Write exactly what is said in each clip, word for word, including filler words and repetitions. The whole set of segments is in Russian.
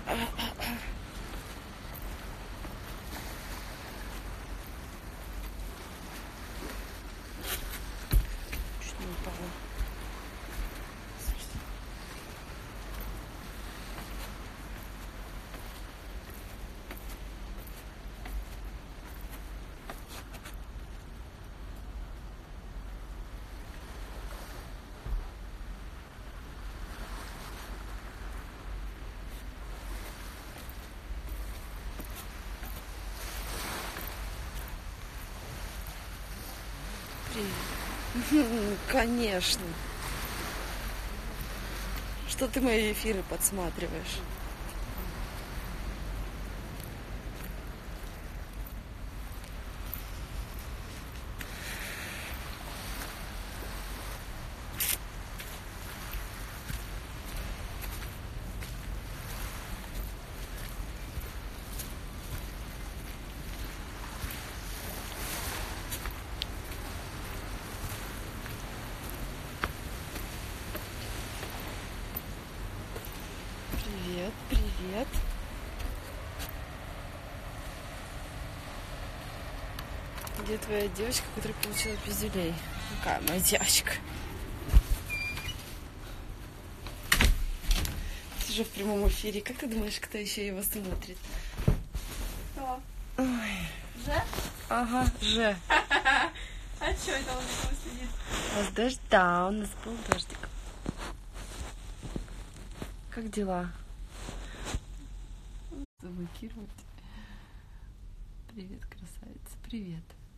Чуть не упала. Конечно. Что ты мои эфиры подсматриваешь? Привет, привет. Где твоя девочка, которая получила пиздюлей? Какая моя девочка? Ты же в прямом эфире. Как ты думаешь, кто еще его смотрит? Кто? Ой. Же? Ага, же. А что это он за кем следит? У нас дождь, да, у нас был дождик. Как дела? Заблокировать. Привет, красавица. Привет.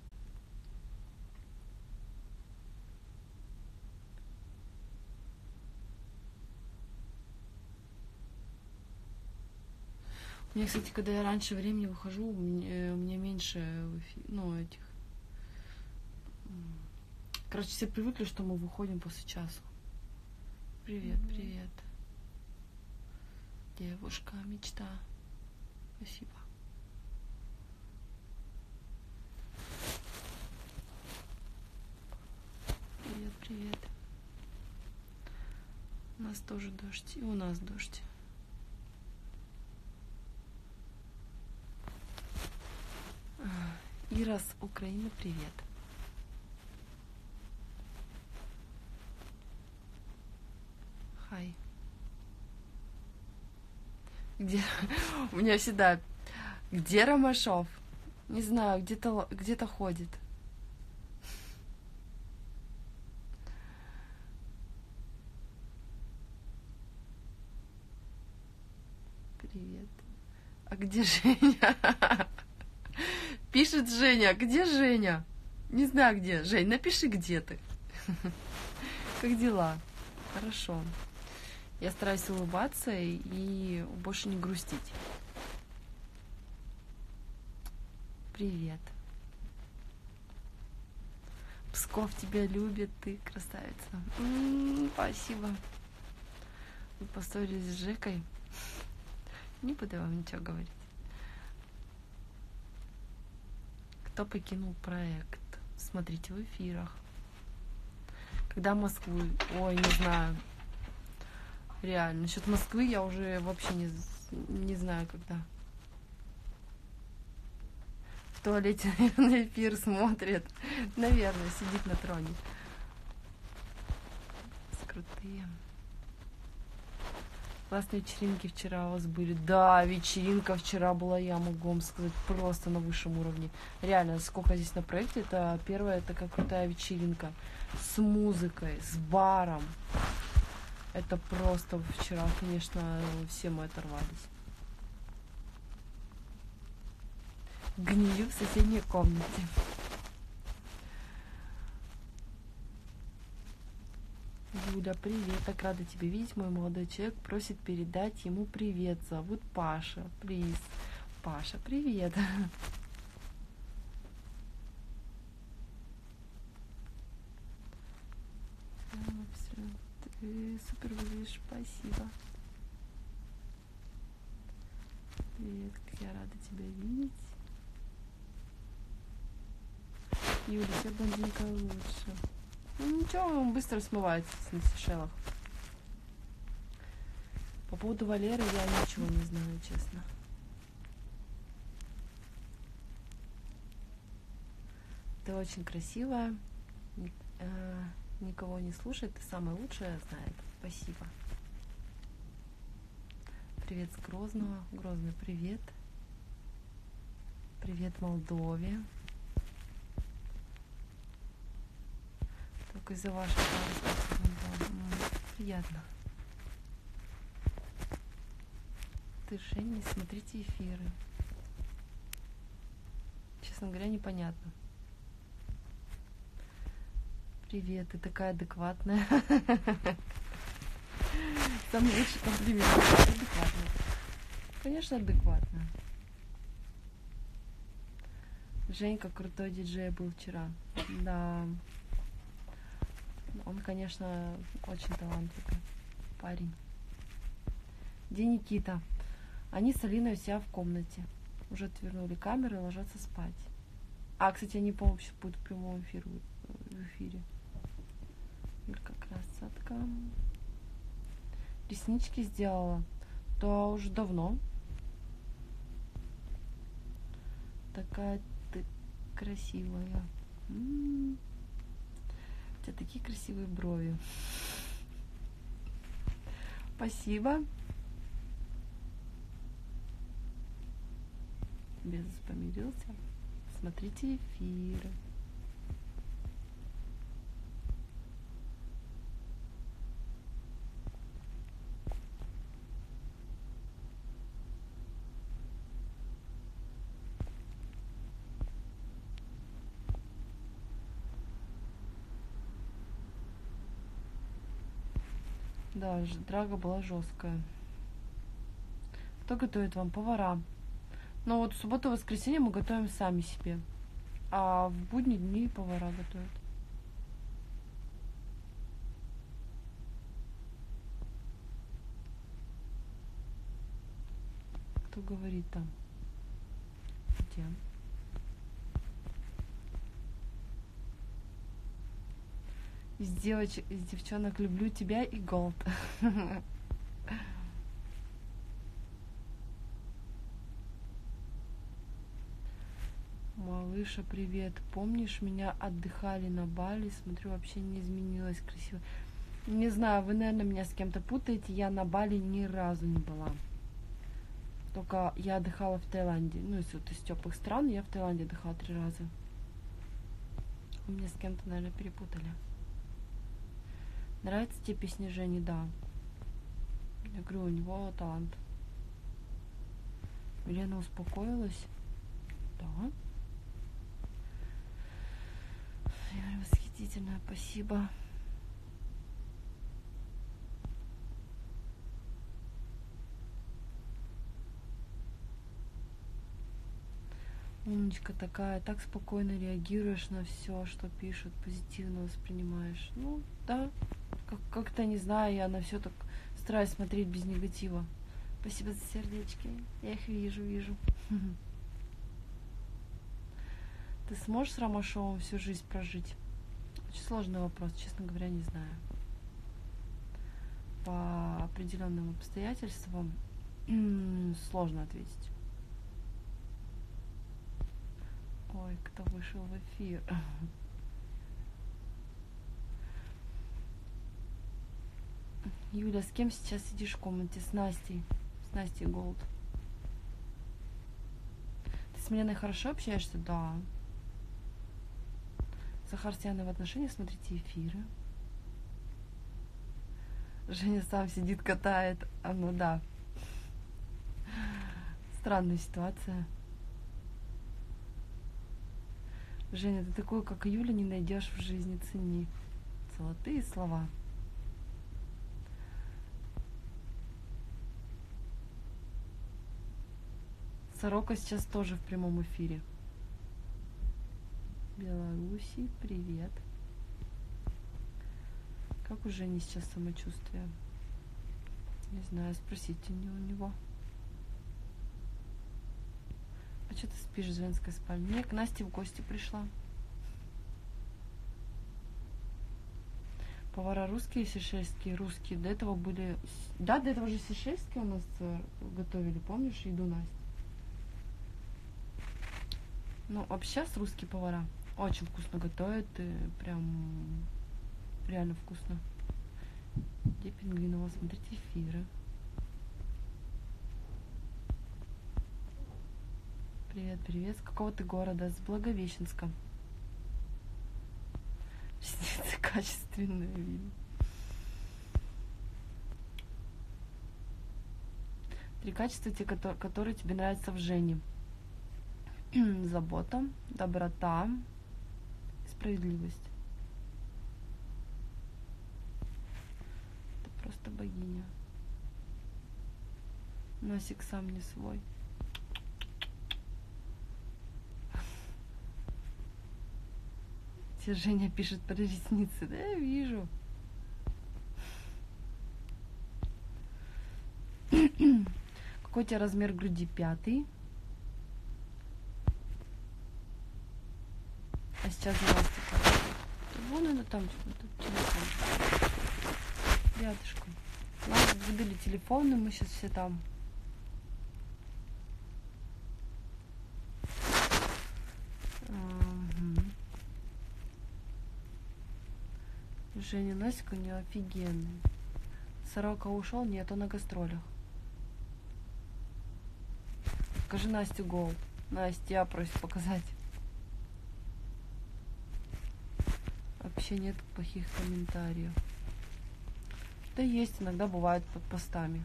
У меня, кстати, когда я раньше времени выхожу, у меня, у меня меньше, ну, этих... Короче, все привыкли, что мы выходим после часу. Привет, mm-hmm. Привет. Девушка, мечта. Спасибо. Привет, привет. У нас тоже дождь. И у нас дождь. Ира с Украины, привет. Хай. Где? У меня всегда. Где Ромашов? Не знаю, где-то где-то ходит. Привет. А где Женя? Пишет Женя. Где Женя? Не знаю где. Жень, напиши, где ты. Как дела? Хорошо. Я стараюсь улыбаться и больше не грустить. Привет. Псков тебя любит, ты красавица. М-м, спасибо. Вы поссорились с Жекой. Не буду вам ничего говорить. Кто покинул проект? Смотрите в эфирах. Когда Москву? Ой, не знаю. Реально. Насчет Москвы я уже вообще не, не знаю, когда. В туалете, наверное, эфир смотрит. Наверное, сидит на троне. Скрутые. Классные вечеринки вчера у вас были. Да, вечеринка вчера была, я могу вам сказать, просто на высшем уровне. Реально, сколько здесь на проекте, это первая такая крутая вечеринка. С музыкой, с баром. Это просто вчера, конечно, все мы оторвались. Гнию в соседней комнате. Юля, привет, так рада тебя видеть. Мой молодой человек просит передать ему привет. Зовут Паша. Плиз. Паша, привет. Все, ты супер выглядишь, спасибо. Привет, как я рада тебя видеть. Юля, все блондинка лучше. Ну ничего, он быстро смывается на Сейшелах. По По поводу Валеры я ничего не знаю, честно. Ты очень красивая, ник- э, никого не слушает, ты самая лучшая знает. Спасибо. Привет с Грозного. Грозный, привет. Привет Молдове. Только из-за вашей пары. Приятно. Ты, Женя, смотрите эфиры. Честно говоря, непонятно. Привет, ты такая адекватная. Самый лучший комплимент. Адекватная. Конечно, адекватная. Женька крутой диджей был вчера. Да. Он, конечно, очень талантливый парень. Где Никита? Они с Алиной у себя в комнате. Уже отвернули камеры и ложатся спать. А, кстати, они, по-моему, сейчас будут в прямом эфире. В эфире. Юлька, красотка. Реснички сделала. Да, уже давно. Такая ты красивая. М-м-м. У тебя такие красивые брови. Спасибо. Безус помирился. Смотрите эфиры. Да, ж- драга была жесткая. Кто готовит вам? Повара. Но вот в субботу и воскресенье мы готовим сами себе. А в будние дни повара готовят. Кто говорит там? Где? Из девочек, из девчонок люблю тебя и Голд. Малыша, привет. Помнишь, меня отдыхали на Бали? Смотрю, вообще не изменилась, красиво. Не знаю, вы, наверное, меня с кем-то путаете. Я на Бали ни разу не была. Только я отдыхала в Таиланде. Ну, из, вот из теплых стран я в Таиланде отдыхала три раза. Вы меня с кем-то, наверное, перепутали. Нравится тебе песня Жени? Да. Я говорю, у него талант. Елена успокоилась? Да. Я говорю, восхитительная, спасибо. Умничка такая, так спокойно реагируешь на все, что пишут, позитивно воспринимаешь. Ну, да, как- как-то не знаю, я на все так стараюсь смотреть без негатива. Спасибо за сердечки, я их вижу, вижу. Ты сможешь с Ромашовым всю жизнь прожить? Очень сложный вопрос, честно говоря, не знаю. По определенным обстоятельствам сложно ответить. Ой, кто вышел в эфир? Юля, с кем сейчас сидишь в комнате? С Настей. С Настей Голд. Ты с Миленой хорошо общаешься? Да. Захар с Яной в отношениях, смотрите эфиры. Женя сам сидит, катает. А ну да. Странная ситуация. Женя, ты такой, как Юля, не найдешь в жизни, цени. Золотые слова. Сорока сейчас тоже в прямом эфире. Беларуси, привет. Как у Жени сейчас самочувствие? Не знаю, спросите не у него. А что ты спишь в женской спальне? Я к Насте в гости пришла. Повара русские, сейшельские, русские. До этого были... Да, до этого же сейшельские у нас э, готовили, помнишь, еду Настя? Ну, вообще сейчас русские повара очень вкусно готовят, и прям реально вкусно. Где Пингвинова? Смотрите эфиры. Привет, привет. С какого ты города? С Благовещенска. Ресницы качественные, видно. Три качества, те, которые, которые тебе нравятся в Жене. Забота, доброта, справедливость. Это просто богиня. Носик сам не свой. Тебе Женя пишет про ресницы. Да, я вижу. Какой у тебя размер груди? Пятый. А сейчас Настя. Вон она там, телефон. Рядышком. Нам выдали телефоны, мы сейчас все там. Угу. Женя Настя у нее офигенный. Сорока ушел, нет, он на гастролях. Покажи Настю гол. Настя просит показать. Вообще нет плохих комментариев. Да есть, иногда бывает под постами.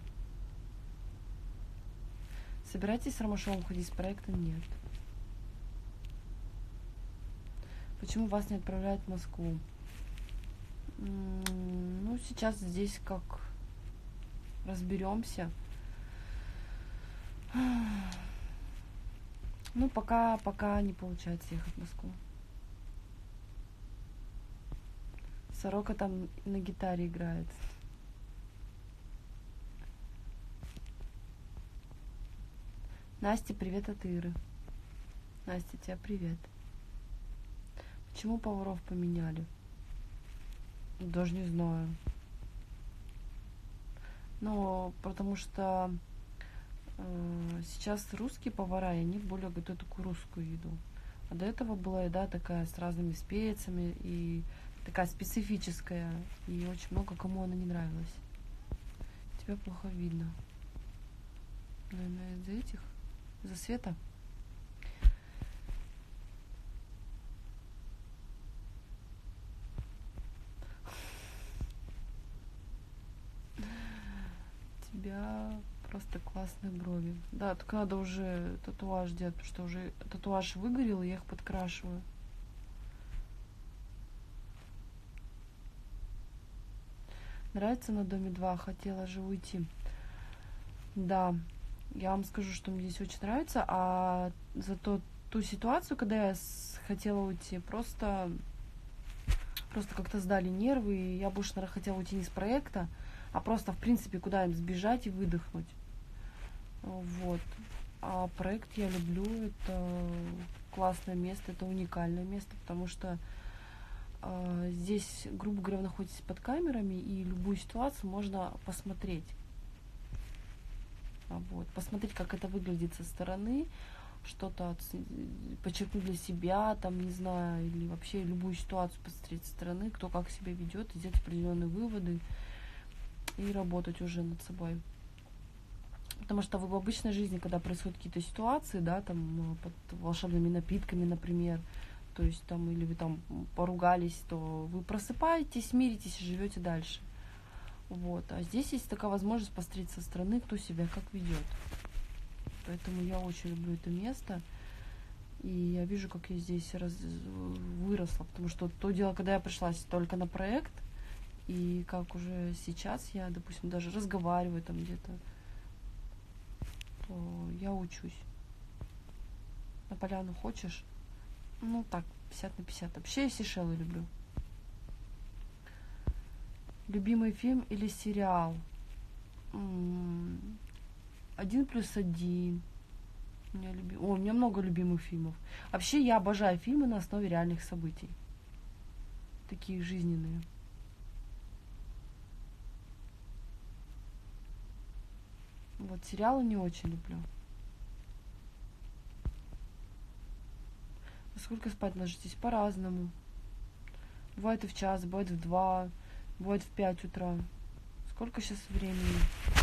Собираетесь с Ромашовым ходить с проектом? Нет. Почему вас не отправляют в Москву? Ну, сейчас здесь как разберемся. Ну, пока, пока не получается ехать в Москву. Сорока там на гитаре играет. Настя, привет от Иры. Настя, тебе привет. Почему поваров поменяли? Даже не знаю. Ну, потому что э, сейчас русские повара, и они более готовят такую русскую еду. А до этого была еда такая с разными специями и такая специфическая. И очень много кому она не нравилась. Тебя плохо видно. Наверное, из-за этих? Из-за света? У тебя просто классные брови. Да, только надо уже татуаж делать, потому что уже татуаж выгорел, и я их подкрашиваю. Нравится на доме два? Хотела же уйти. Да, я вам скажу, что мне здесь очень нравится, а зато ту ситуацию, когда я хотела уйти, просто, просто как-то сдали нервы, и я больше, наверное, хотела уйти не с проекта, а просто, в принципе, куда-нибудь сбежать и выдохнуть. Вот. А проект я люблю, это классное место, это уникальное место, потому что э, здесь, грубо говоря, вы находитесь под камерами, и любую ситуацию можно посмотреть. Вот. Посмотреть, как это выглядит со стороны, что-то почерпнуть для себя, там, не знаю, или вообще любую ситуацию посмотреть со стороны, кто как себя ведет, сделать определенные выводы и работать уже над собой. Потому что вы в обычной жизни, когда происходят какие-то ситуации, да, там, под волшебными напитками, например, то есть там, или вы там поругались, то вы просыпаетесь, миритесь и живете дальше. Вот. А здесь есть такая возможность посмотреть со стороны, кто себя как ведет. Поэтому я очень люблю это место. И я вижу, как я здесь раз... выросла. Потому что то дело, когда я пришла только на проект, и как уже сейчас я, допустим, даже разговариваю там где-то, то я учусь. На поляну хочешь? Ну так, пятьдесят на пятьдесят. Вообще я Сейшелы люблю. Любимый фильм или сериал? Один плюс один. У меня, люби... О, у меня много любимых фильмов. Вообще я обожаю фильмы на основе реальных событий. Такие жизненные. Вот сериалы не очень люблю. Во сколько спать ложитесь? По-разному. Бывает и в час, бывает в два, бывает в пять утра. Сколько сейчас времени?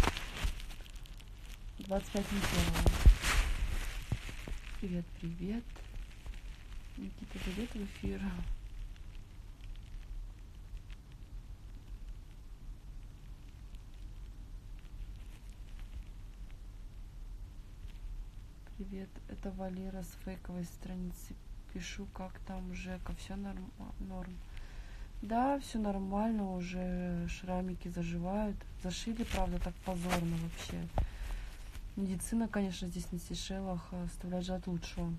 двадцать пять минут первого. Привет, привет. Никита зайдет в эфир. Привет, это Валера с фейковой страницы. Пишу, как там Жека. Все норм, норм. Да, все нормально, уже шрамики заживают. Зашили, правда, так позорно вообще. Медицина, конечно, здесь на Сейшелах оставляет желать лучшего.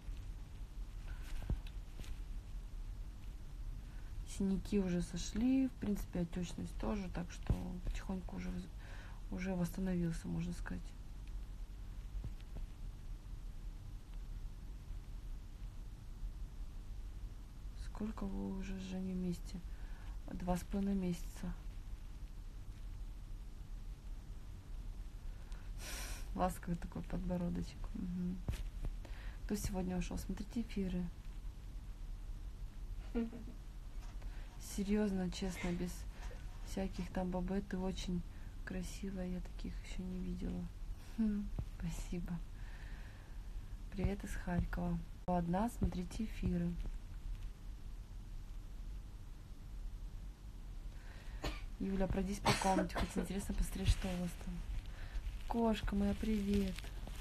Синяки уже сошли, в принципе, отечность тоже, так что потихоньку уже, уже восстановился, можно сказать. Сколько вы уже с Женей вместе? Два с половиной месяца. Ласковый такой подбородочек. Угу. Кто сегодня ушел? Смотрите эфиры. Серьезно, честно, без всяких там бабы, ты очень красивая, я таких еще не видела. Хм, спасибо. Привет из Харькова. Одна, смотрите эфиры. Юля, пройдись по комнате, хоть интересно посмотреть, что у вас там. Кошка моя, привет.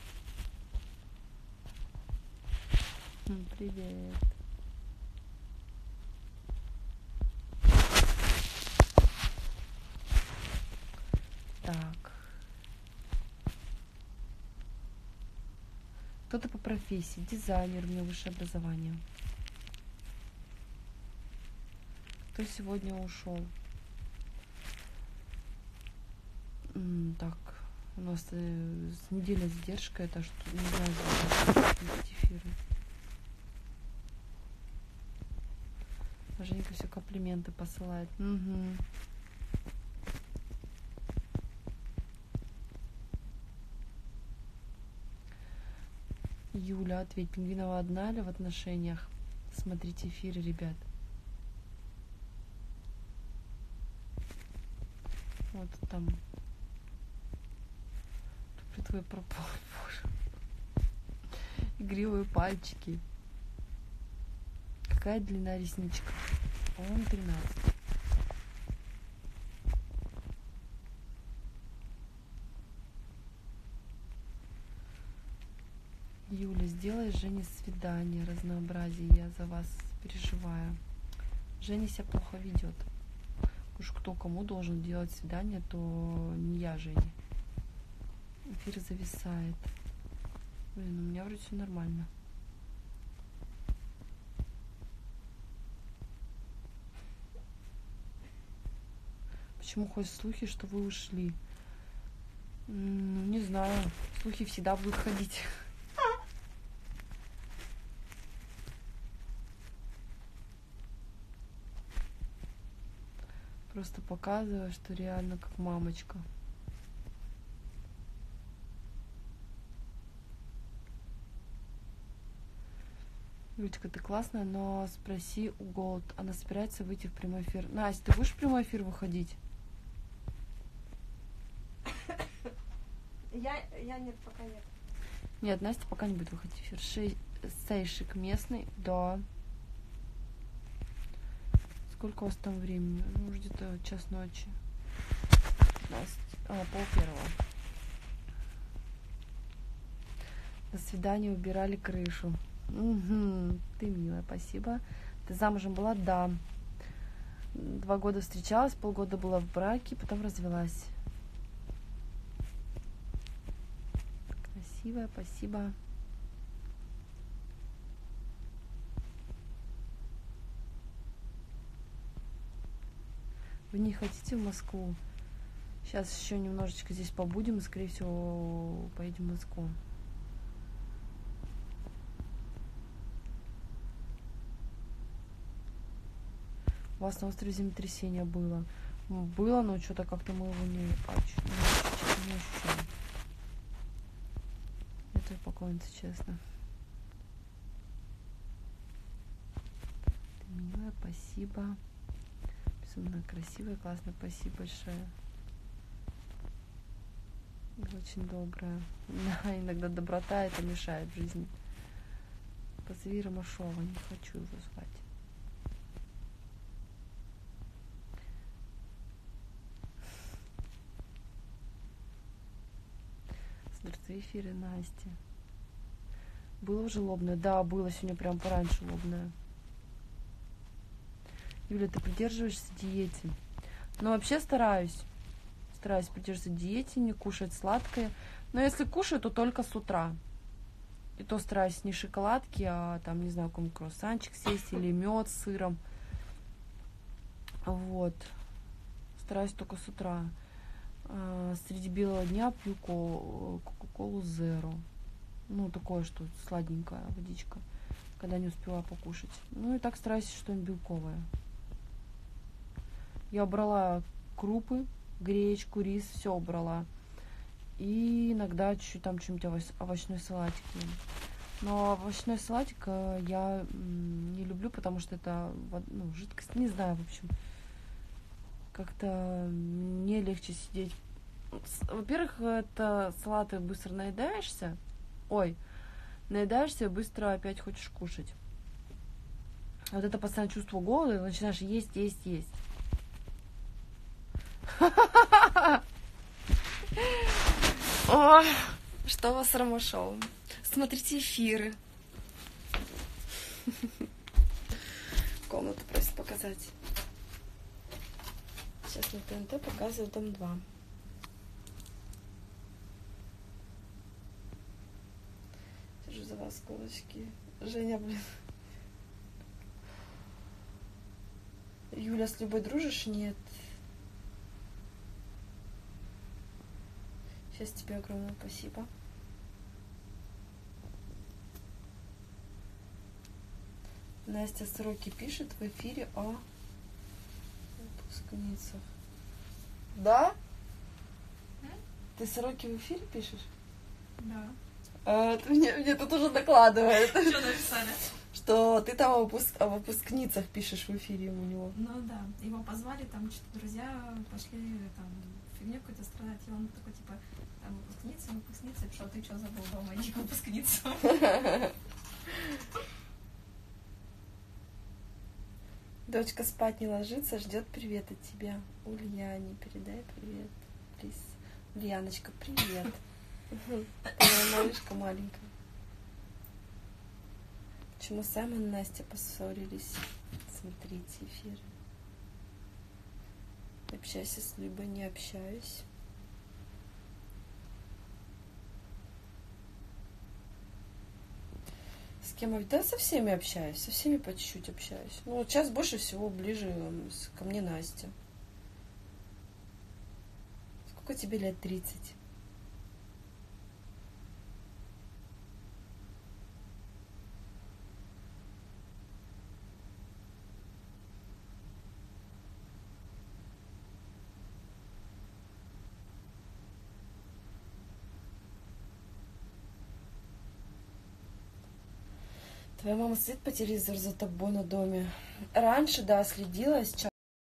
Привет. Так. Кто-то по профессии, дизайнер, у меня высшее образование. Кто сегодня ушел? М, так, у нас э, с недельной задержкой, это что, не знаю, эфиры. А Женька все комплименты посылает. Угу. Юля, ответь, Пингвинова одна ли в отношениях? Смотрите эфиры, ребят. Вот там. Тут твой пропал, боже. Игривые пальчики. Какая длина ресничка? По-моему, тринадцать. Юля, сделай Жене свидание, разнообразие, я за вас переживаю. Женя себя плохо ведет. Уж кто кому должен делать свидание, то не я, Женя. Эфир зависает. Блин, у меня вроде все нормально. Почему ходят слухи, что вы ушли? Ну, не знаю. Слухи всегда будут ходить. Просто показываю, что реально как мамочка. Юлечка, ты классная, но спроси у Голд, она собирается выйти в прямой эфир. Настя, ты будешь в прямой эфир выходить? Я, я нет, пока нет. Нет, Настя пока не будет выходить в эфир. Шей, сейшик местный, да. Сколько у вас там времени? Ну, где-то час ночи. Настя, а, пол первого. До свидания, убирали крышу. Угу, ты милая, спасибо. Ты замужем была? Да. Два года встречалась, полгода была в браке, потом развелась. Красивая, спасибо. Вы не хотите в Москву? Сейчас еще немножечко здесь побудем и, скорее всего, поедем в Москву. У вас на острове землетрясение было. Было, но что-то как-то мы его не, не ощущаем. беспокоиться, честно. Ты милая, спасибо. Безумно красивая, классно, спасибо большое. Вы очень добрая. Да, иногда доброта это мешает в жизни. Позови Ромашова, не хочу его звать. Здравствуй, эфиры, Настя. Было уже лобное? Да, было сегодня прям пораньше лобное. Юля, ты придерживаешься диете? Ну, вообще стараюсь. Стараюсь придерживаться диете, не кушать сладкое. Но если кушаю, то только с утра. И то стараюсь не шоколадки, а там, не знаю, какой-нибудь круассанчик съесть или мед с сыром. Вот. Стараюсь только с утра. А, среди белого дня пью кока-колу Zero. Ну, такое, что сладенькая водичка, когда не успеваю покушать. Ну, и так стараюсь что-нибудь белковое. Я убрала крупы, гречку, рис, все убрала. И иногда чуть-чуть там что-нибудь овощной салатик. Но овощной салатик я не люблю, потому что это, ну, жидкость, не знаю, в общем. Как-то мне легче сидеть. Во-первых, это салаты быстро наедаешься. Ой, наедаешься и быстро опять хочешь кушать. Вот это постоянное чувство голода, и начинаешь есть, есть, есть. О, что у вас с Ромашовым? Смотрите эфиры. Комнату просит показать. Сейчас на ТНТ показывают дом два. Сижу за вас, колочки. Женя, блин. Юля, с Любой дружишь? Нет. Сейчас тебе огромное спасибо. Настя Сроки пишет в эфире о выпускницах. Да? М? Ты Сроки в эфире пишешь? Да. А, ты мне, мне тут уже докладывает. Что написали? Что ты там о, выпуск... о выпускницах пишешь в эфире у него. Ну да, его позвали, там что-то друзья пошли там фигню какую-то страдать, и он такой типа, там выпускница, выпускница, и что ты что забыл дома, иди к выпускницу. Дочка спать не ложится, ждет привет от тебя. Ульяне передай привет. Плиз. Ульяночка, привет. Моя малышка маленькая. Почему Саймон и Настя поссорились? Смотрите эфиры. Общайся с Любой, не общаюсь. С кем? Да, со всеми общаюсь, со всеми по чуть-чуть общаюсь. Ну, вот сейчас больше всего ближе ко мне Настя. Сколько тебе лет? тридцать? Твоя мама следит по телевизору за тобой на доме? Раньше, да, следила, сейчас,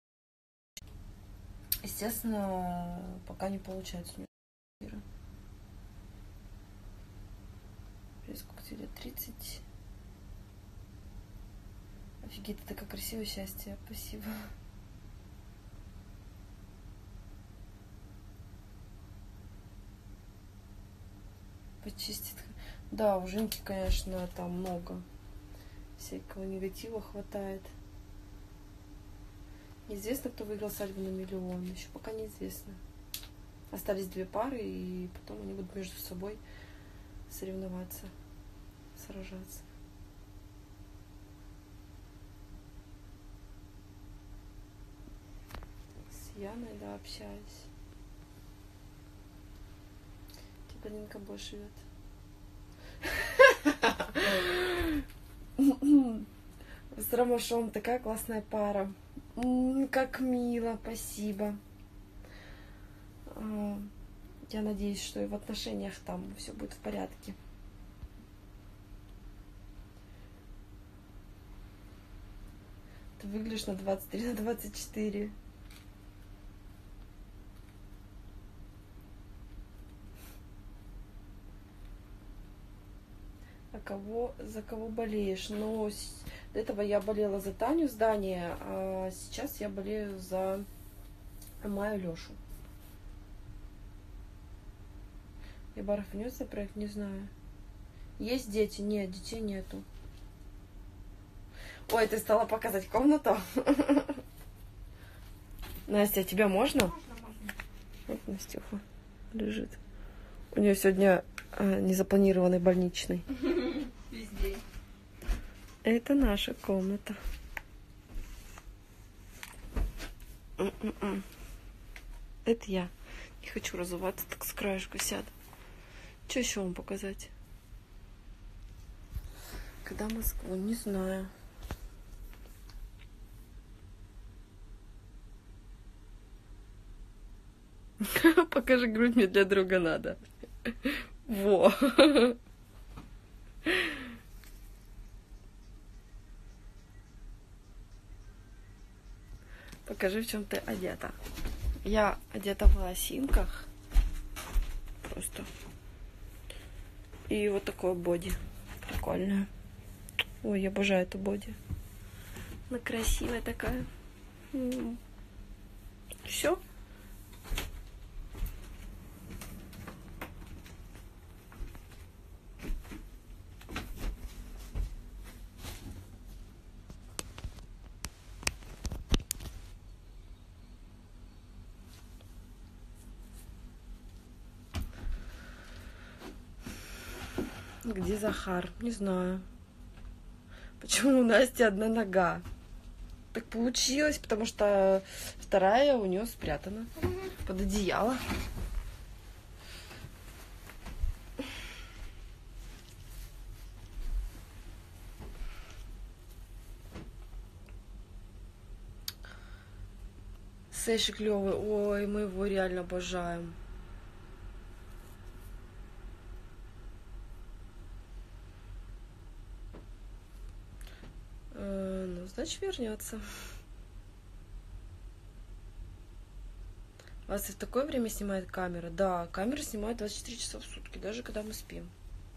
естественно, пока не получается у нее. Сколько тебе лет? тридцать? Офигеть, ты такая красивая, счастье. Спасибо. Почистит. Да, у Женьки, конечно, там много всякого негатива хватает. Неизвестно, кто выиграл свадьбу на миллион. Еще пока неизвестно. Остались две пары, и потом они будут между собой соревноваться, сражаться. С Яной, да, общаюсь. Полинка больше живет. С Ромашом такая классная пара. Как мило, спасибо. Я надеюсь, что и в отношениях там все будет в порядке. выглядишь на двадцать три, на двадцать четыре. А кого, за кого болеешь? Ну, с- до этого я болела за Таню с Даней, а сейчас я болею за Маю Лешу. Ебаров внес за проект, не знаю. Есть дети? Нет, детей нету. Ой, ты стала показать комнату? Настя, а тебя можно? Можно, можно. Вот Настюха лежит. У нее сегодня а, незапланированный больничный. Везде. Это наша комната. Это я. Не хочу разуваться, так с краешку сяду. Что еще вам показать? Когда Москву? Не знаю. Покажи грудь, мне для друга надо. Во. Покажи, в чем ты одета. Я одета в лосинках. Просто. И вот такое боди. Прикольное. Ой, я обожаю эту боди. Она красивая такая. Все. Где Захар? Не знаю. Почему у Насти одна нога? Так получилось, потому что вторая у нее спрятана под одеяло. Сэши клевый. Ой, мы его реально обожаем. Э, ну, значит, вернется. Вас и в такое время снимает камера? Да, камера снимает двадцать четыре часа в сутки, даже когда мы спим.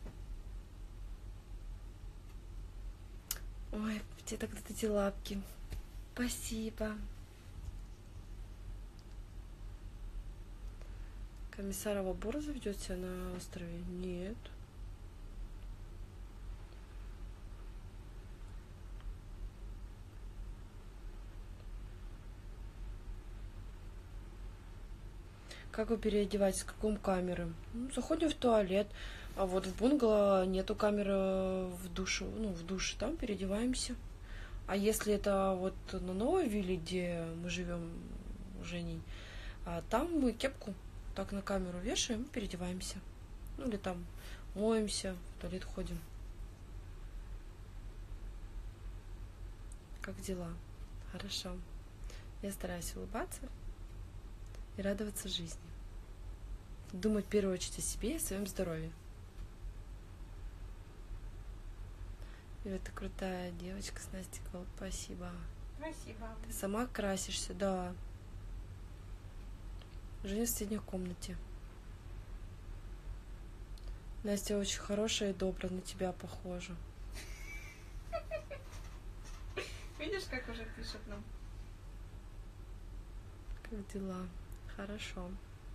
Ой, где так вот эти лапки? Спасибо. Комиссарова Бора заведет себя на острове? Нет. Как вы переодеваетесь? С каком камеры? Ну, заходим в туалет. А вот в бунгало нету камеры в душе. Ну, в душе там переодеваемся. А если это вот на новой вилле, где мы живем с Женей, а там мы кепку так на камеру вешаем и переодеваемся. Ну или там моемся, в туалет ходим. Как дела? Хорошо. Я стараюсь улыбаться и радоваться жизни. Думать в первую очередь о себе и о своем здоровье. И это крутая девочка с Настей Голд. Спасибо. Спасибо. Ты сама красишься, да. Женя в соседней комнате. Настя очень хорошая и добрая, на тебя похожа. Видишь, как уже пишут нам? Как дела? Хорошо.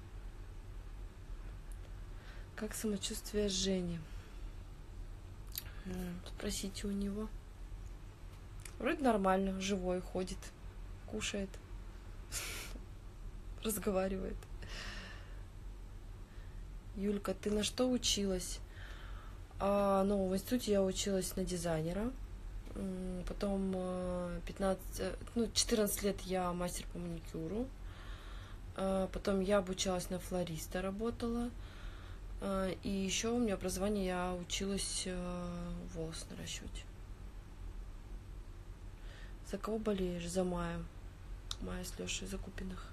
Как самочувствие Жени? Спросите у него. Вроде нормально, живой, ходит, кушает, разговаривает. Юлька, ты на что училась? А, ну, в институте я училась на дизайнера. Потом пятнадцать, ну, четырнадцать лет я мастер по маникюру. Потом я обучалась на флориста, работала. И еще у меня образование, я училась волос наращивать. За кого болеешь? За Маю. Майя с Лешей Закупиных.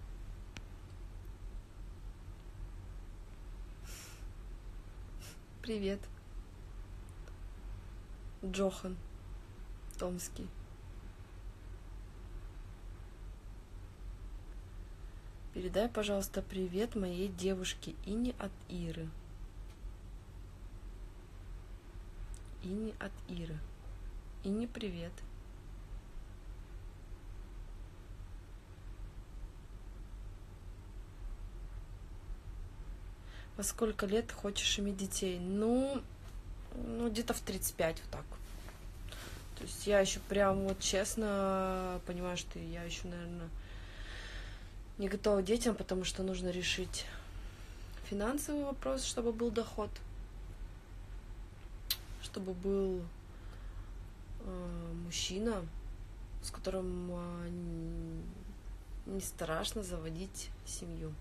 Привет. Джохан. Томский. Передай, пожалуйста, привет моей девушке Ине от Иры. Ине от Иры. Ине привет. Во сколько лет хочешь иметь детей? Ну, ну где-то в тридцать пять, вот так. То есть я еще прям вот честно понимаю, что я еще, наверное, не готова к детям, потому что нужно решить финансовый вопрос, чтобы был доход, чтобы был э, мужчина, с которым э, не страшно заводить семью.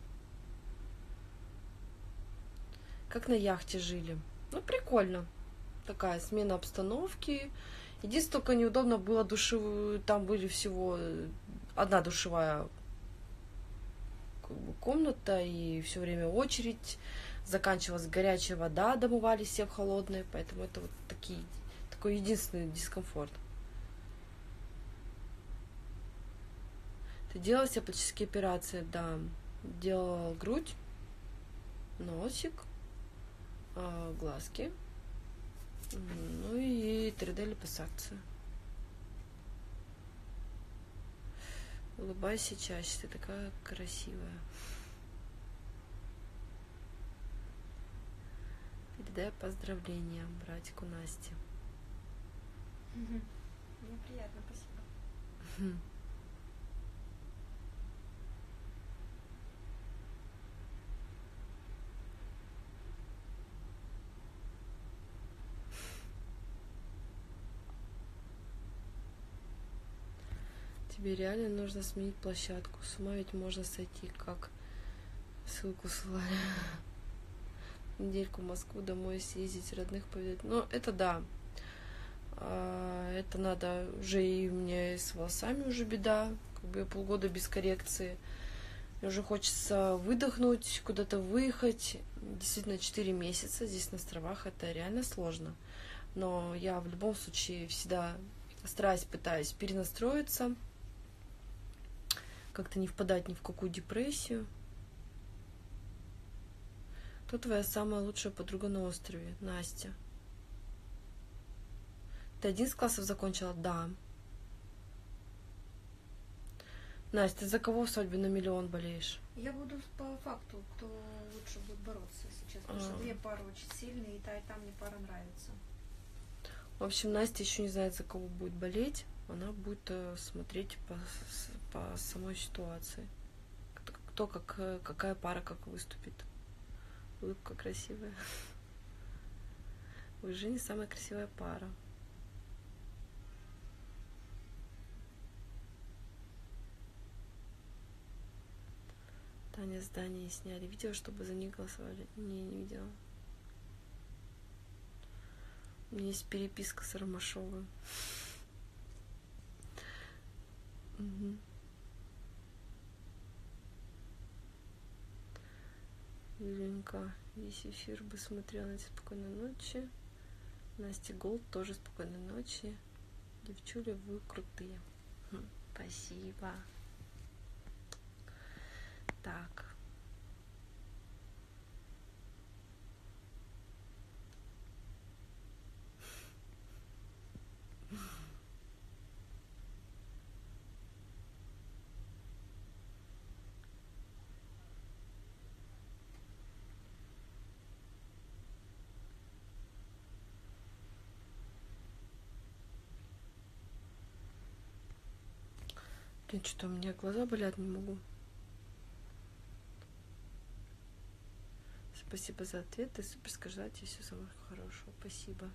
Как на яхте жили. Ну, прикольно. Такая смена обстановки. Единственное, только неудобно было душевую. Там были всего одна душевая как бы комната, и все время очередь. Заканчивалась горячая вода, домывались все в холодные. Поэтому это вот такие, такой единственный дискомфорт. Ты делала себе пластические операции? Да. Делала грудь, носик, глазки, ну и три дэ липосакция. Улыбайся чаще, ты такая красивая. Передай поздравления братику Насте. Мне приятно, спасибо. Тебе реально нужно сменить площадку. С ума ведь можно сойти, как ссылку слали. Недельку в Москву домой съездить, родных повидать. Ну, это да. Это надо уже, и у меня и с волосами уже беда. Как бы полгода без коррекции. Мне уже хочется выдохнуть, куда-то выехать. Действительно, четыре месяца здесь на островах это реально сложно. Но я в любом случае всегда стараюсь, пытаюсь перенастроиться, как-то не впадать ни в какую депрессию. Кто твоя самая лучшая подруга на острове? Настя. Ты одиннадцать классов закончила? Да. Настя, ты за кого в свадьбе на миллион болеешь? Я буду по факту, кто лучше будет бороться сейчас. Потому что две пары очень сильные, и та, и та мне пара нравится. В общем, Настя еще не знает, за кого будет болеть. Она будет смотреть по, по самой ситуации. Кто, как, какая пара как выступит. Улыбка красивая. Вы же не самая красивая пара. Таня, здание сняли. Видела, чтобы за них голосовали? Не, не видела. У меня есть переписка с Ромашовым. Угу. Юленька, весь эфир бы смотрела. На спокойной ночи. Настя Голд тоже спокойной ночи. Девчули, вы крутые. Спасибо. Так. Блин, что-то у меня глаза болят, не могу. Спасибо за ответ. Ты супер, скажи, тебе все самое хорошего. Спасибо.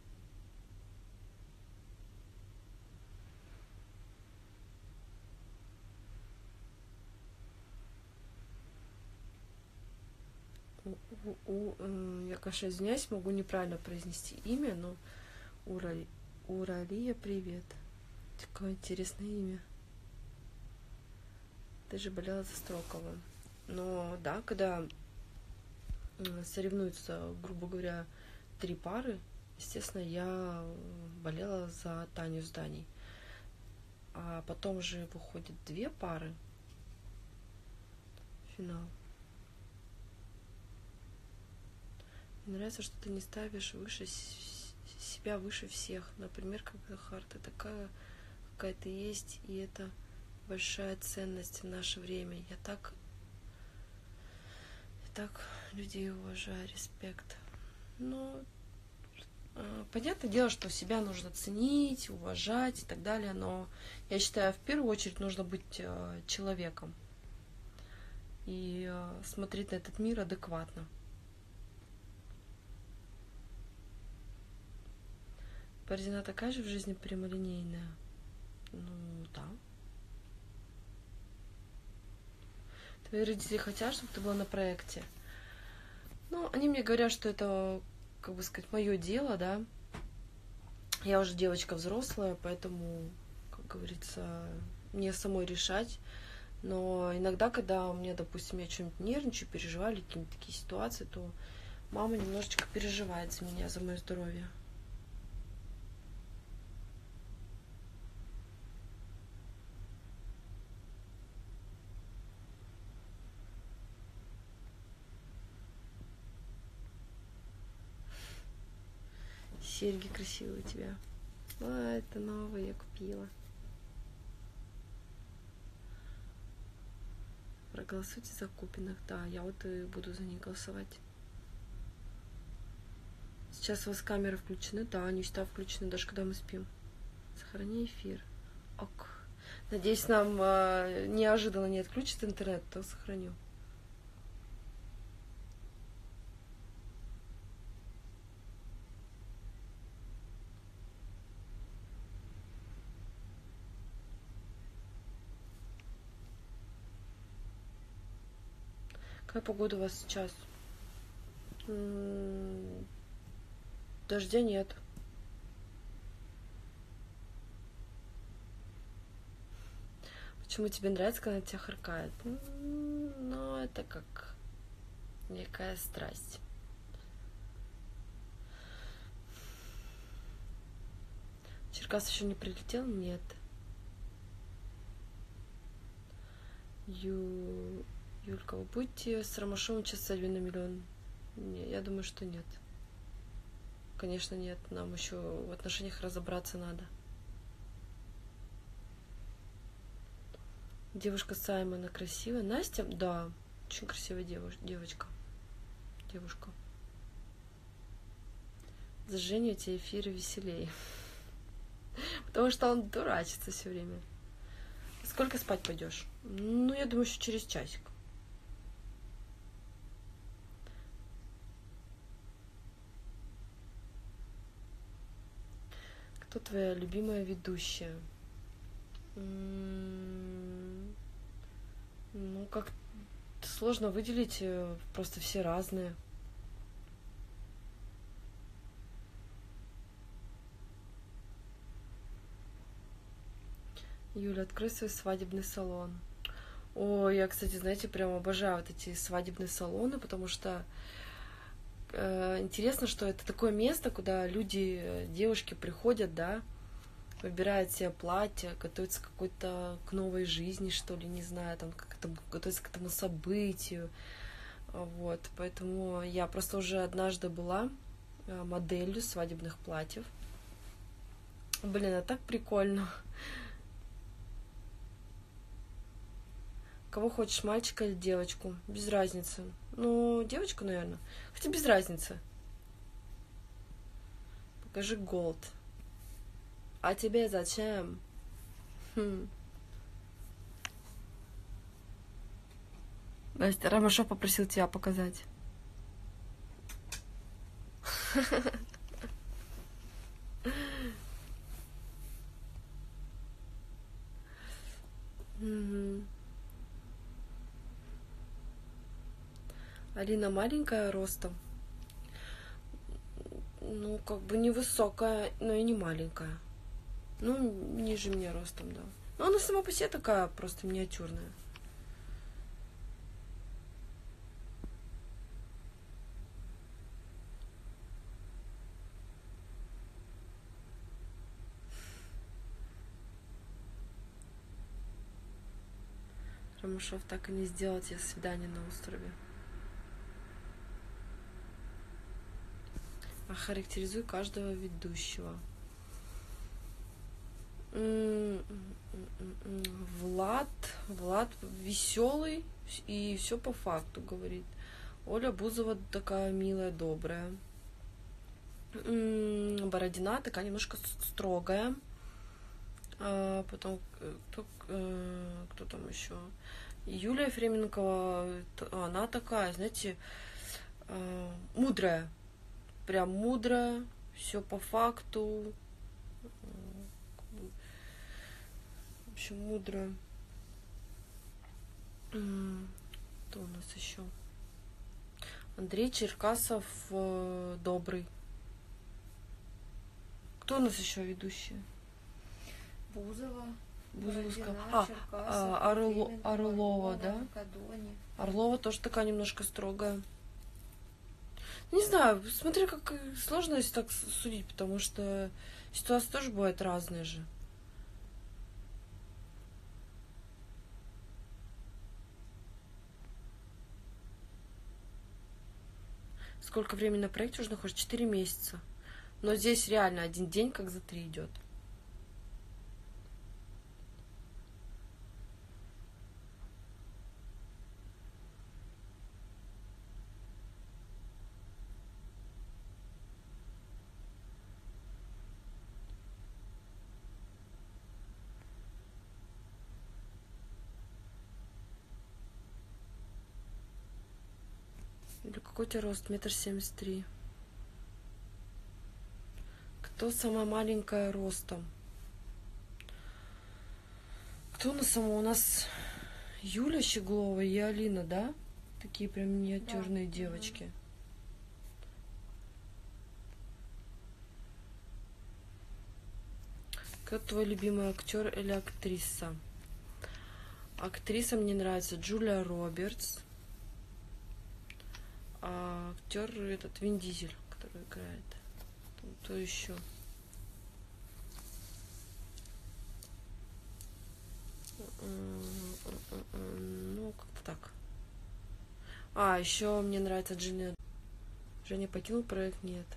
У, у, у, я, конечно, извиняюсь, могу неправильно произнести имя, но Урали, Уралия, привет. Такое интересное имя. Ты же болела за Строкова. Но да, когда соревнуются, грубо говоря, три пары, естественно, я болела за Таню с Даней. А потом же выходят две пары. финал. Мне нравится, что ты не ставишь выше себя, выше всех. Например, как Захар, ты такая, какая ты есть, и это большая ценность в наше время. Я так, я так людей уважаю, респект. Но понятное дело, что себя нужно ценить, уважать и так далее, но я считаю, в первую очередь нужно быть человеком и смотреть на этот мир адекватно. Борзина такая же в жизни прямолинейная? Ну, да. Твои родители хотят, чтобы ты была на проекте? Ну, они мне говорят, что это, как бы сказать, мое дело, да. Я уже девочка взрослая, поэтому, как говорится, мне самой решать. Но иногда, когда мне, допустим, я что-нибудь нервничаю, переживаю или какие-нибудь такие ситуации, то мама немножечко переживает за меня, за мое здоровье. Серьги красивые у тебя. А, это новые я купила. Проголосуйте за купленных. Да, я вот и буду за них голосовать. Сейчас у вас камеры включены? Да, они всегда включены, даже когда мы спим. Сохрани эфир. Ок. Надеюсь, нам э, неожиданно не отключит интернет, то сохраню. Какая погода у вас сейчас? М-м- дождя нет. Почему тебе нравится, когда тебя харкает? Ну, это как некая страсть. Черкас еще не прилетел? Нет. Ю... Юлька, вы будете с Ромашовым чесать на миллион? Не, я думаю, что нет. Конечно, нет. Нам еще в отношениях разобраться надо. Девушка Саймона красивая. Настя? Да, очень красивая девуш... девочка. Девушка. За Женю эти эфиры веселее. Потому что он дурачится все время. Сколько спать пойдешь? Ну, я думаю, еще через часик. Кто твоя любимая ведущая? Ну, как сложно выделить, просто все разные. Юля, открой свой свадебный салон. О, я, кстати, знаете, прям обожаю вот эти свадебные салоны, потому что э, интересно, что это такое место, куда люди, девушки приходят, да, выбирают себе платье, готовятся к какой-то к новой жизни, что ли, не знаю, там как-то готовятся к этому событию. Вот, поэтому я просто уже однажды была моделью свадебных платьев. Блин, это так прикольно. Кого хочешь, мальчика или девочку? Без разницы. Ну, девочку, наверное. Хотя без разницы. Покажи голд. А тебе зачем? Хм. Настя, Ромашов попросил тебя показать. Алина маленькая ростом. Ну, как бы невысокая, но и не маленькая. Ну, ниже меня ростом, да. Но она сама по себе такая просто миниатюрная. Ромашов так и не сделал тебе свидание на острове. Охарактеризуй каждого ведущего. Влад, Влад веселый и все по факту говорит. Оля Бузова такая милая, добрая. Бородина такая немножко строгая. А потом кто, кто там еще? Юлия Ефременкова, она такая, знаете, мудрая. Прям мудрая, все по факту. В общем, мудрая. Кто у нас еще? Андрей Черкасов добрый. Кто у нас еще ведущий? Бузова. Бузовская. А, а Орло, Орлова, да? Кадони. Орлова тоже такая немножко строгая. Не знаю, смотри, как сложно если так судить, потому что ситуации тоже бывают разные же. Сколько времени на проекте уже находишься? Четыре месяца. Но здесь реально один день как за три идет. Или какой у тебя рост? Метр семьдесят три. Кто самая маленькая ростом? Кто у нас сама? У нас Юля Щеглова и Алина, да? Такие прям миниатюрные, да, девочки. Кто твой любимый актер или актриса? Актриса мне нравится Джулия Робертс. А актер этот Вин Дизель, который играет. Кто еще? Ну, как-то так. А, еще мне нравится Джинни. Женя покинул проект? Нет.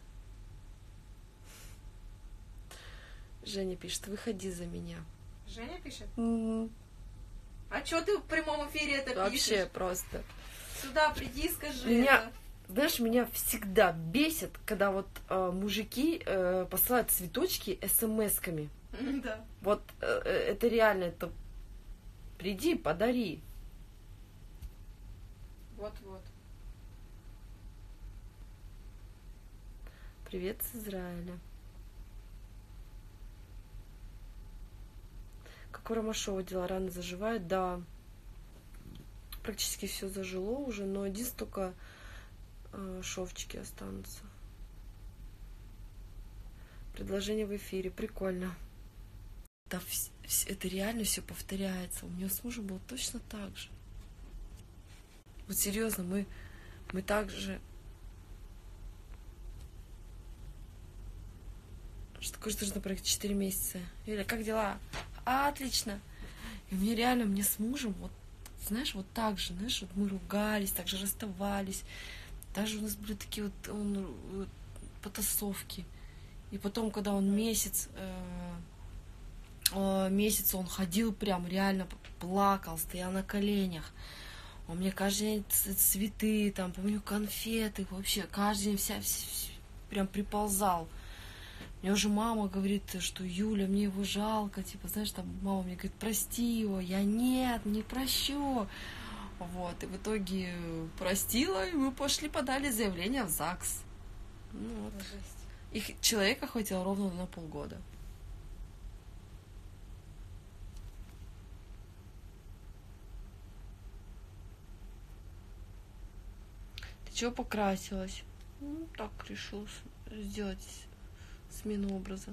Женя пишет, выходи за меня. Женя пишет? Mm-hmm. А что ты в прямом эфире это Вообще пишешь? Вообще просто. Сюда приди, скажи меня, это. Знаешь, меня всегда бесит, когда вот э, мужики э, посылают цветочки эс-эм-эсками. Да. Вот э, это реально, это приди, подари. Вот-вот. Привет с Израиля. Как у Ромашова дела, рано заживает? Да. Практически все зажило уже, но единственное только э, шовчики останутся. Предложение в эфире. Прикольно. Да, вс- вс- это реально все повторяется. У меня с мужем было точно так же. Вот серьезно, мы, мы так же... Что такое, что нужно проект четыре месяца? Юля, как дела? А, отлично. И мне реально, мне с мужем, вот, знаешь, вот так же, знаешь, вот мы ругались, так же расставались. Даже у нас были такие вот, он, вот потасовки. И потом, когда он месяц, э, э, месяц он ходил прям, реально плакал, стоял на коленях. Он мне каждый день цветы, там, помню, конфеты, вообще, каждый день вся, вся, вся прям приползал. Мне уже мама говорит, что Юля, мне его жалко, типа, знаешь, там мама мне говорит, прости его, я нет, не прощу. Вот, и в итоге простила, и мы пошли, подали заявление в ЗАГС. Ну, вот. Их человека хватило ровно на полгода. Ты чего покрасилась? Ну, так решил сделать смену образа.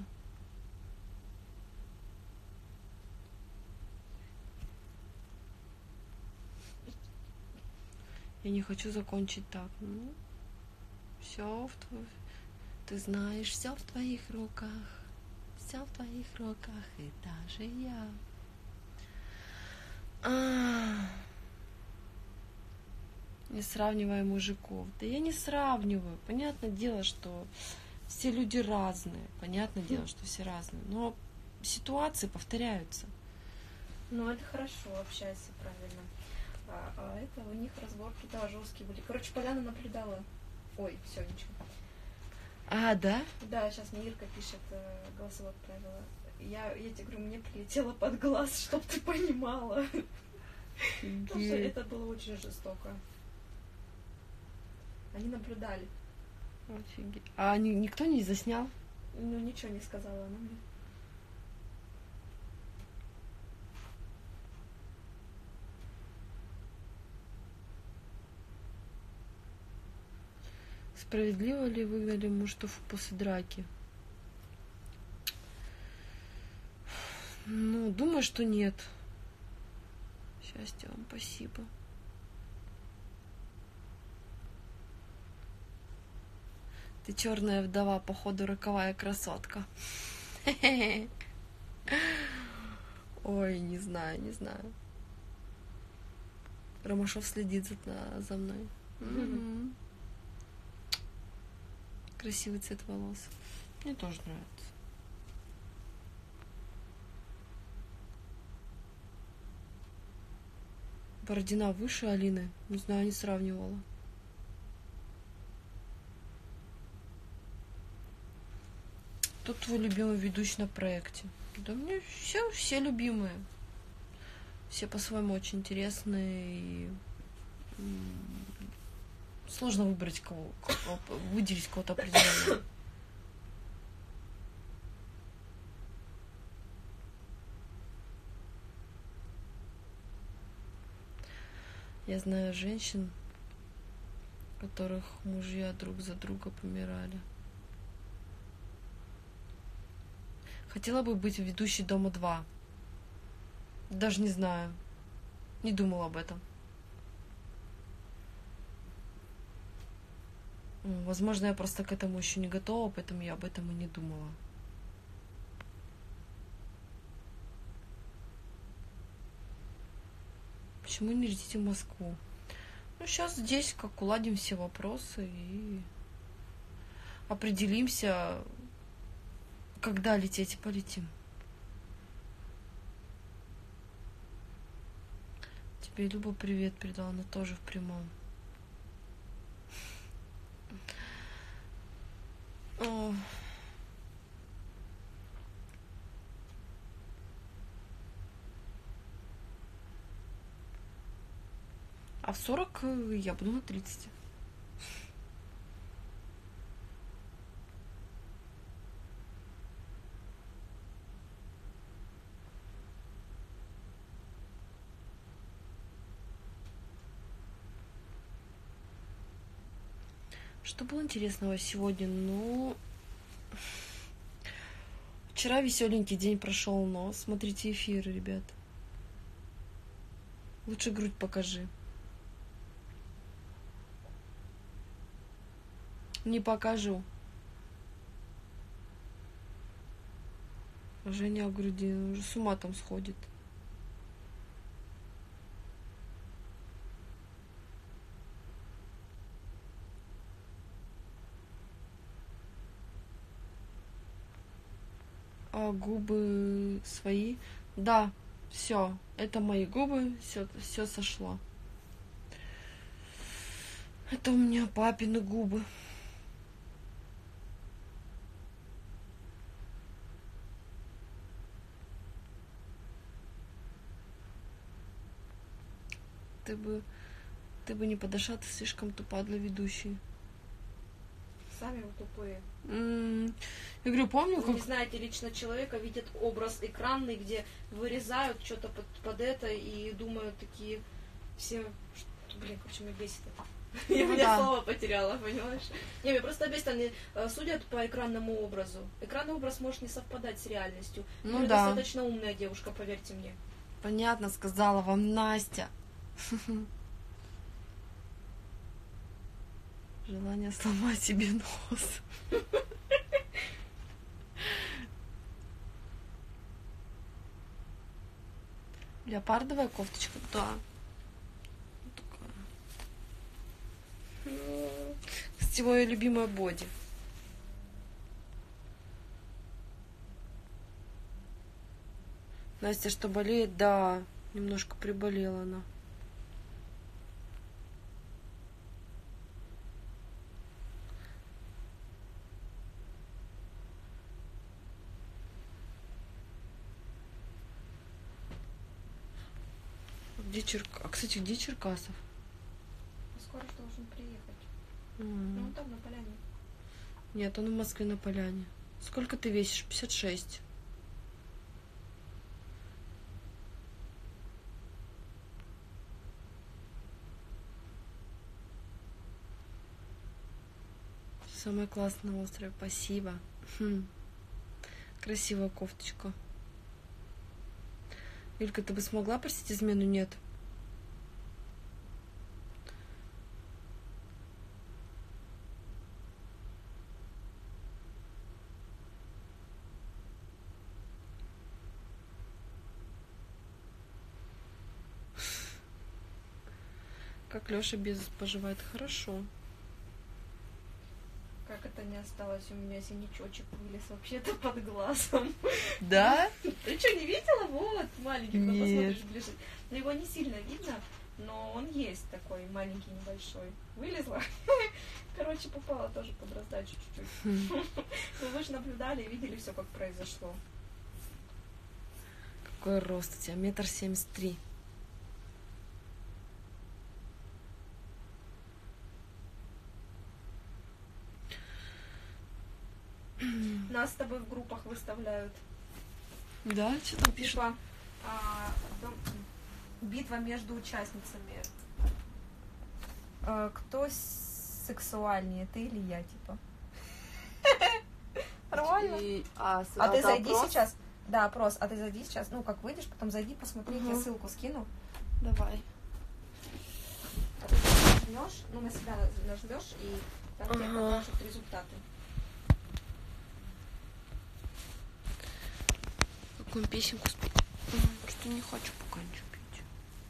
Я не хочу закончить так. Ну, все в твоих... Ты знаешь, все в твоих руках. Все в твоих руках, и даже я. А-а-а. Не сравнивай мужиков. Да я не сравниваю. Понятное дело, что все люди разные. Понятное дело, что все разные. Но ситуации повторяются. Ну, это хорошо, общайся правильно. А, а это у них разборки, да, жесткие были. Короче, Поляна наблюдала. Ой, все, ничего. А, да? Да, сейчас мне Ирка пишет, э, голосовое отправила. Я, я тебе говорю, мне прилетело под глаз, чтоб ты понимала. Потому что это было очень жестоко. Они наблюдали. Офигеть. А ни- никто не заснял? Ну, ничего не сказала она мне. Справедливо ли выгнали мужиков после драки? Ну, думаю, что нет. Счастья вам, спасибо. Ты черная вдова, походу роковая красотка. Ой, не знаю, не знаю. Ромашов следит за, за мной. Мгм. Красивый цвет волос. Мне тоже нравится. Бородина выше Алины. Не знаю, не сравнивала. Кто твой любимый ведущий на проекте? Да мне все, все любимые. Все по-своему очень интересные. И м, сложно выбрать кого, кого- выделить кого-то определенного. Я знаю женщин, которых мужья друг за друга помирали. Хотела бы быть ведущей Дома два. Даже не знаю. Не думала об этом. М, Возможно, я просто к этому еще не готова, поэтому я об этом и не думала. Почему не летите в Москву? Ну, сейчас здесь как уладим все вопросы и определимся, когда лететь и полетим. Тебе Люба привет передала, она тоже в прямом. О. А в сорок э, я буду на тридцать. Что было интересного сегодня? Ну, вчера веселенький день прошел, но смотрите эфиры, ребят. Лучше грудь покажи. Не покажу. Женя о груди уже с ума там сходит. А губы свои? Да, все. Это мои губы, все, все сошло. Это у меня папины губы. Ты бы, ты бы не подошла, ты слишком тупа для ведущей. Сами вы тупые. М, Я говорю, помню, Вы не как... знаете лично человека, видят образ экранный, где вырезают что-то под, под это и думают такие все, что, блин, короче, меня бесит это. Я Ну меня да. слово потеряла, понимаешь? Не, меня просто бесит, они э, судят по экранному образу. Экранный образ может не совпадать с реальностью. Ну Юля да. достаточно умная девушка, поверьте мне. Понятно, сказала вам Настя. Желание сломать себе нос. Леопардовая кофточка, да. Вот такая. Кстати, мое любимое боди. Настя, что болеет? Да, немножко приболела она. Где Черк... А, кстати, где Черкасов? Скоро же должен приехать. М. Ну, он там, на поляне. Нет, он в Москве на Поляне. Сколько ты весишь? пятьдесят шесть. Самое классное на острове. Спасибо. Хм. Красивая кофточка. Юлька, ты бы смогла простить измену? Нет. Как Лёша без поживает? Хорошо. Как это не осталось? У меня синячочек вылез вообще-то под глазом. Да? Ты что, не видела? Вот, маленький, когда Нет. посмотришь ближе. Ну, его не сильно видно, но он есть такой маленький, небольшой. Вылезла. Короче, попала тоже под раздачу чуть-чуть. Хм. Ну, вы же наблюдали и видели все, как произошло. Какой рост у тебя? Метр семьдесят три. Нас с тобой в группах выставляют. Да? Что там пишут? Типа, а, дом- битва между участницами. А, кто сексуальнее, ты или я, типа? Нормально? И- А, с- А ты это зайди опрос? сейчас. Да, опрос. А ты зайди сейчас. Ну, как выйдешь, потом зайди, посмотри, я Мгм. ссылку скину. Давай. А ты нажмешь, ну, на себя нажмешь, и там тебе Ага. покажут результаты. Какую песенку спеть? Просто не хочу пока ничего петь.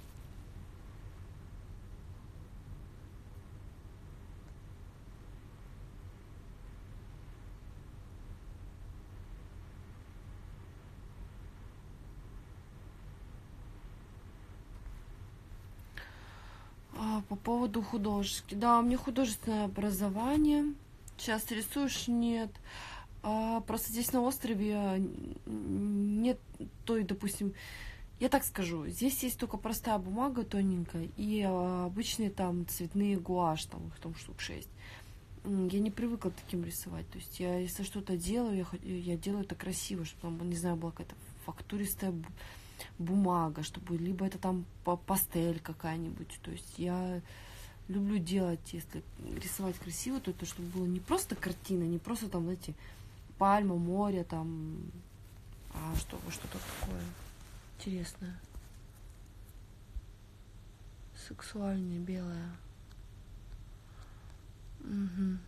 А, по поводу художки. Да, у меня художественное образование. Сейчас рисуешь? Нет. А, просто здесь на острове н- нет той, допустим, я так скажу, здесь есть только простая бумага тоненькая и а, обычные там цветные гуашь, там их там штук шесть. М, Я не привыкла таким рисовать. То есть я, если что-то делаю, я, хо- я делаю это красиво, чтобы там, не знаю, была какая-то фактуристая бу- бумага, чтобы либо это там па- пастель какая-нибудь. То есть я люблю делать, если рисовать красиво, то это чтобы было не просто картина, не просто там, знаете, пальма, море, там, а чтобы что-то такое интересное. Сексуальное, белое. Мгм.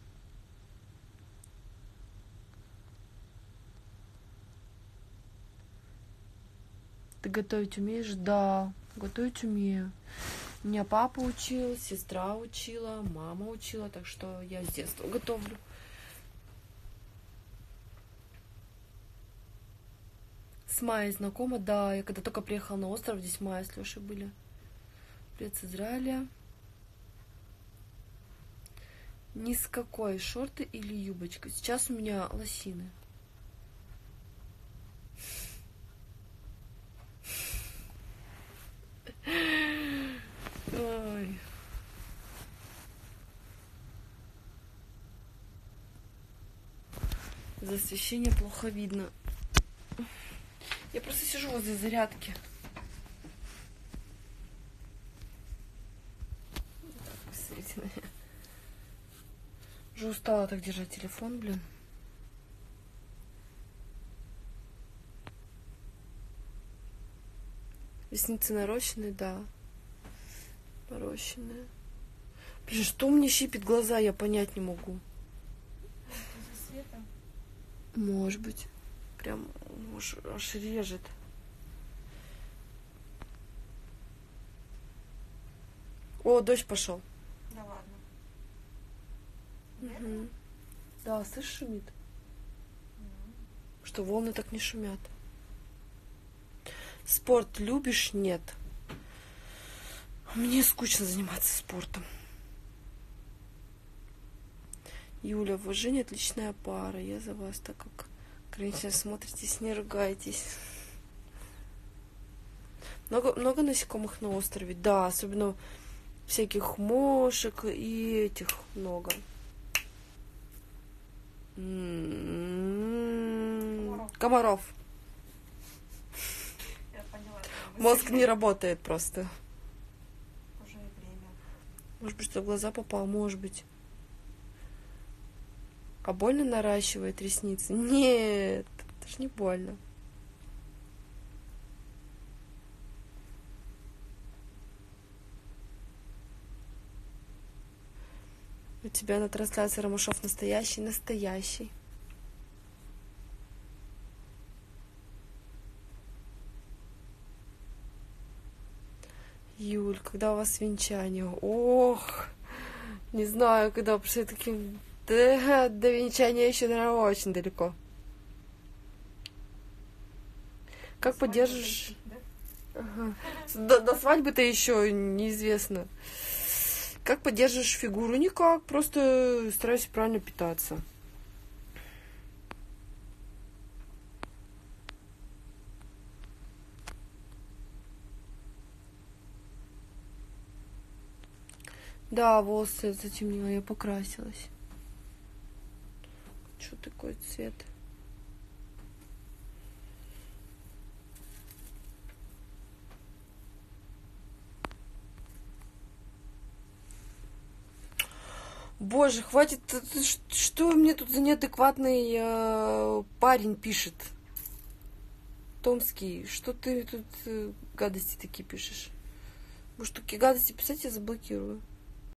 Ты готовить умеешь? Да, готовить умею. Меня папа учил, сестра учила, мама учила, так что я с детства готовлю. С Майей знакома? Да, я когда только приехала на остров, здесь Майя с Лешей были. Привет с Израиля. Ни с какой, шорты или юбочка? Сейчас у меня лосины. Ой. За освещение плохо видно. Я просто сижу возле зарядки. Так, посмотрите на меня. Уже устала так держать телефон, блин. Ресницы нарощенные, да. Нарощенные. Блин, что мне щипит глаза, я понять не могу. Из-за света. Может быть. Прям аж, аж режет. О, дождь пошел. Да ладно. Угу. Да, слышишь, шумит? Что волны так не шумят. Спорт любишь? Нет. Мне скучно заниматься спортом. Юля, вы Женя отличная пара. Я за вас, так как конечно смотритесь, не ругайтесь. Много, много насекомых на острове? Да, особенно всяких мошек и этих много. М-м-м. Комаров. Я поняла. Мозг не работает просто. Уже время. Может быть, что в глаза попал, может быть. А больно наращивает ресницы? Нет, это ж не больно. У тебя на трансляции Ромашов настоящий? Настоящий. Юль, когда у вас венчание? Ох, не знаю, когда, потому что таким... До, до венчания еще, наверное, очень далеко. Как Свадьба поддержишь? да? Ага. До, до свадьбы-то еще неизвестно. Как поддерживаешь фигуру? Никак, просто стараюсь правильно питаться. Да, волосы затемнила, я покрасилась. Что такой цвет? Боже, хватит, что мне тут за неадекватный э, парень пишет? Томский, что ты тут э, гадости такие пишешь? Может, такие гадости писать, я заблокирую.